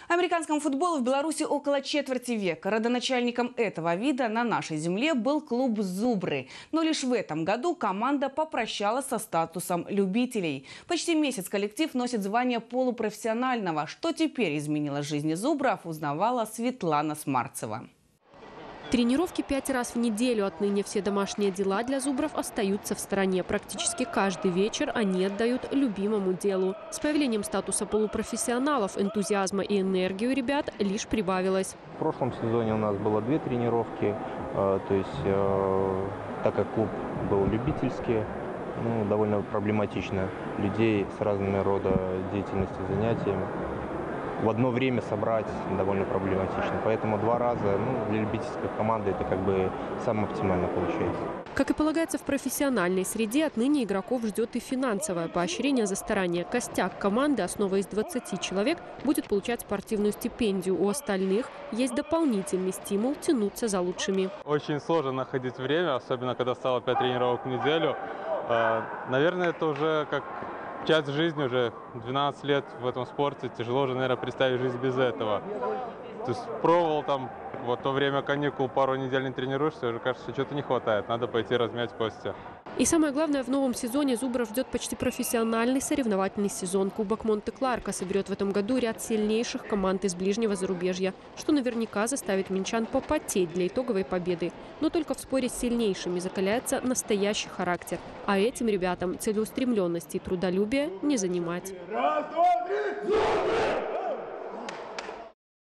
Американскому футболу в Беларуси около четверти века. Родоначальником этого вида на нашей земле был клуб «Зубры». Но лишь в этом году команда попрощалась со статусом любителей. Почти месяц коллектив носит звание полупрофессионального. Что теперь изменило жизни «Зубров», узнавала Светлана Смарцева. Тренировки 5 раз в неделю. Отныне все домашние дела для «Зубров» остаются в стороне. Практически каждый вечер они отдают любимому делу. С появлением статуса полупрофессионалов энтузиазма и энергии у ребят лишь прибавилось. В прошлом сезоне у нас было 2 тренировки. Так как клуб был любительский, довольно проблематично людей с разными рода деятельностью, занятиями в одно время собрать довольно проблематично. Поэтому 2 раза для любительской команды это как бы самое оптимально получается. Как и полагается в профессиональной среде, отныне игроков ждет и финансовое поощрение за старания. Костяк команды, основа из 20 человек, будет получать спортивную стипендию. У остальных есть дополнительный стимул тянуться за лучшими. Очень сложно находить время, особенно когда стало 5 тренировок в неделю. Наверное, это уже как часть жизни, уже 12 лет в этом спорте. Тяжело уже, наверное, представить жизнь без этого. То есть пробовал там вот во время каникул пару недель не тренируешься, уже кажется, что-то не хватает, надо пойти размять кости. И самое главное, в новом сезоне «Зубров» ждет почти профессиональный соревновательный сезон. Кубок Монте-Кларко соберет в этом году ряд сильнейших команд из ближнего зарубежья, что наверняка заставит минчан попотеть для итоговой победы. Но только в споре с сильнейшими закаляется настоящий характер. А этим ребятам целеустремленности и трудолюбия не занимать. Раз, два, три,